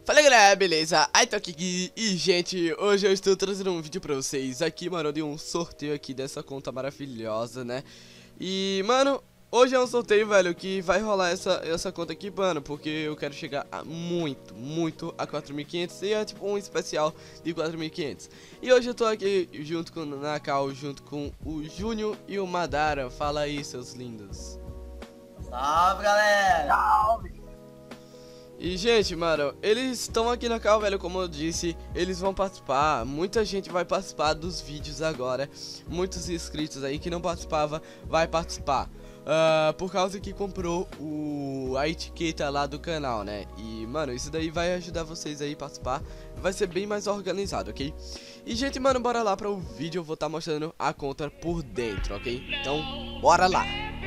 Fala galera, beleza? Aí tô aqui e gente, hoje eu estou trazendo um vídeo pra vocês aqui, mano, de um sorteio aqui dessa conta maravilhosa, né? E, mano, hoje é um sorteio, velho, que vai rolar essa conta aqui, mano, porque eu quero chegar a muito a 4.500 e é tipo um especial de 4.500. E hoje eu tô aqui junto com o Nakal, junto com o Júnior e o Madara. Fala aí, seus lindos. Salve, galera! Salve! E, gente, mano, eles estão aqui na cal, velho, como eu disse, eles vão participar, muita gente vai participar dos vídeos agora, muitos inscritos aí que não participava, vai participar, por causa que comprou a etiqueta lá do canal, né, e, mano, isso daí vai ajudar vocês aí a participar, vai ser bem mais organizado, ok? E, gente, mano, bora lá para o vídeo, eu vou estar mostrando a conta por dentro, ok? Então, bora lá!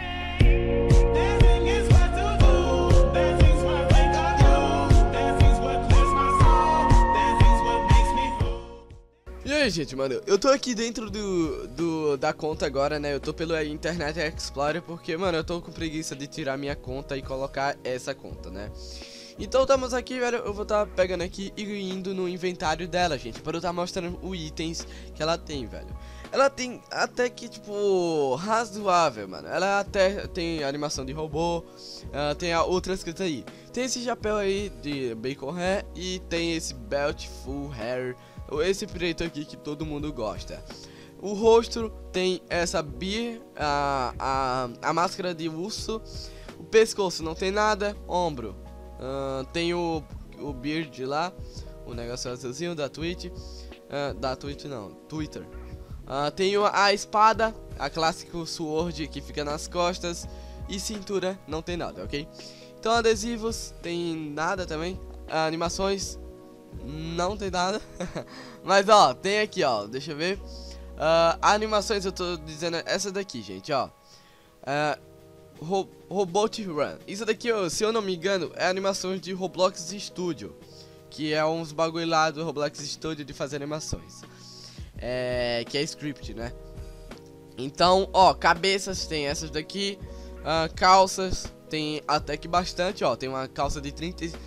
E aí, gente, mano, eu tô aqui dentro da conta agora, né, eu tô pelo Internet Explorer porque, mano, eu tô com preguiça de tirar minha conta e colocar essa conta, né. Então estamos aqui, velho, eu vou estar pegando aqui e indo no inventário dela, gente, para eu estar mostrando os itens que ela tem, velho. Ela tem até que, tipo, razoável, mano, ela até tem animação de robô, tem outras coisas aí. Tem esse chapéu aí de bacon hair e tem esse belt full hair, esse preto aqui que todo mundo gosta. O rosto tem essa beard, a máscara de urso. O pescoço não tem nada. Ombro, tem o beard lá, o negócio azulzinho da Twitch. Twitter. Tem a espada, a clássico sword que fica nas costas. E cintura não tem nada, ok? Então adesivos, tem nada também. Animações, não tem nada. Mas ó, tem aqui ó, deixa eu ver. Animações eu tô dizendo essa daqui, gente, ó. Robot Run. Isso daqui, se eu não me engano, é animações de Roblox Studio, que é uns bagulho lá do Roblox Studio de fazer animações. Que é script, né? Então, ó, cabeças tem essas daqui. Calças tem até que bastante, ó. Tem uma calça de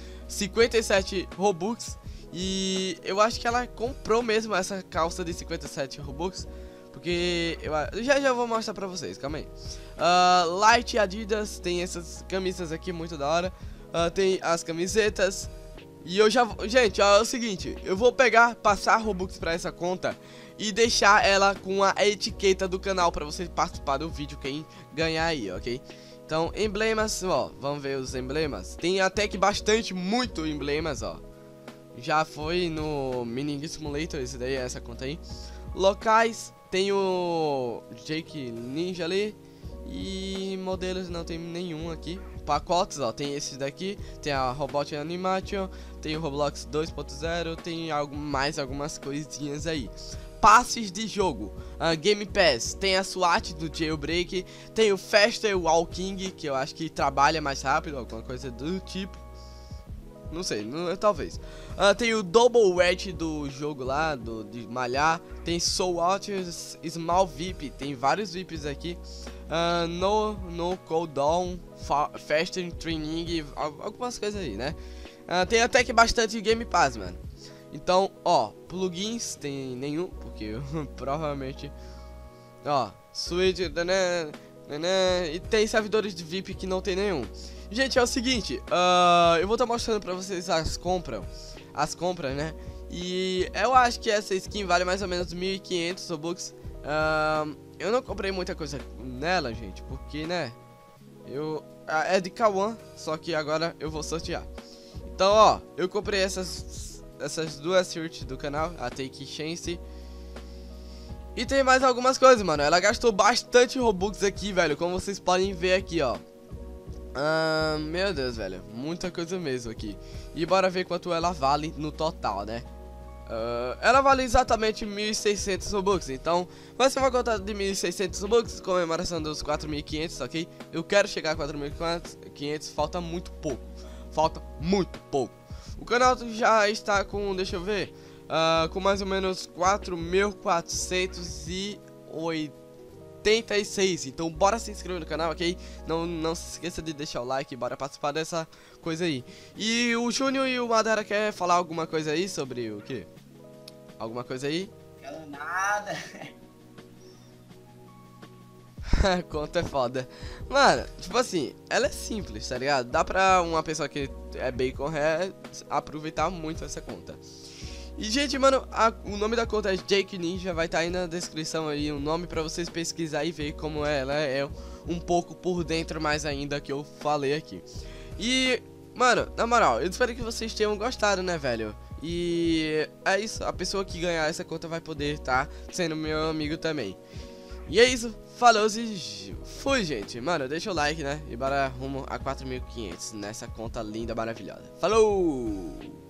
57 Robux. E eu acho que ela comprou mesmo essa calça de 57 Robux, porque eu já vou mostrar pra vocês, calma aí. Light Adidas, tem essas camisas aqui muito da hora. Tem as camisetas. E eu já vou, gente, ó, é o seguinte, eu vou passar Robux pra essa conta e deixar ela com a etiqueta do canal pra você participar do vídeo, quem ganhar aí, ok? Então, emblemas, ó, vamos ver os emblemas. Tem até que muito emblemas, ó. Já foi no Mining Simulator, esse daí, essa conta aí. Locais, tem o Jake Ninja ali. E modelos não tem nenhum aqui. Pacotes, ó, tem esses daqui. Tem a Robot Animation, tem o Roblox 2.0, tem mais algumas coisinhas aí. Passes de jogo, Game Pass, tem a SWAT do Jailbreak, tem o Faster Walking, que eu acho que trabalha mais rápido, alguma coisa do tipo. Não sei, talvez. Tem o Double Wedge do jogo lá, de malhar. Tem Soul Watchers, Small VIP, tem vários VIPs aqui. No Cooldown, Faster Training, algumas coisas aí, né? Tem até que bastante Game Pass, mano. Então, ó, plugins tem nenhum, porque eu provavelmente... Ó, Switch, e tem servidores de VIP que não tem nenhum. Gente, é o seguinte, eu vou estar mostrando pra vocês as compras, né? E eu acho que essa skin vale mais ou menos 1.500 Robux. Eu não comprei muita coisa nela, gente, porque, né, é de Kawan, só que agora eu vou sortear. Então, ó, eu comprei essas duas shirts do canal, a Take Chance. E tem mais algumas coisas, mano. Ela gastou bastante Robux aqui, velho, como vocês podem ver aqui, ó. Meu Deus, velho, muita coisa mesmo aqui. E bora ver quanto ela vale no total, né? Ela vale exatamente 1.600 Robux. Então, vai ser uma conta de 1.600 Robux, comemoração dos 4.500, ok? Eu quero chegar a 4.500, falta muito pouco. O canal já está com, deixa eu ver, com mais ou menos 4.480 86. Então bora se inscrever no canal, ok? Não se esqueça de deixar o like, bora participar dessa coisa aí. E o Júnior e o Madara quer falar alguma coisa aí sobre o quê? Alguma coisa aí? Quero nada. Conta é foda. Mano, tipo assim, ela é simples, tá ligado? Dá pra uma pessoa que é bacon hair aproveitar muito essa conta. E, gente, mano, o nome da conta é Jake Ninja, vai estar aí na descrição aí, um nome pra vocês pesquisar e ver como ela é um pouco por dentro mais ainda que eu falei aqui. E, mano, na moral, eu espero que vocês tenham gostado, né, velho? E é isso, a pessoa que ganhar essa conta vai poder estar sendo meu amigo também. E é isso, falou e fui, gente. Mano, deixa o like, né? E bora rumo a 4.500 nessa conta linda, maravilhosa. Falou!